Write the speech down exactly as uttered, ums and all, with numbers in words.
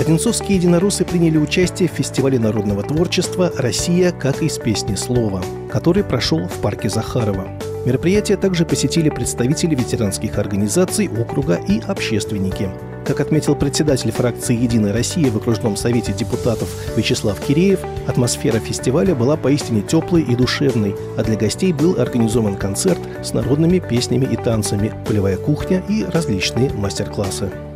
Одинцовские единороссы приняли участие в фестивале народного творчества «Россия, как из песни слова», который прошел в парке Захарова. Мероприятие также посетили представители ветеранских организаций округа и общественники. Как отметил председатель фракции «Единая Россия» в окружном совете депутатов Вячеслав Киреев, атмосфера фестиваля была поистине теплой и душевной, а для гостей был организован концерт с народными песнями и танцами, полевая кухня и различные мастер-классы.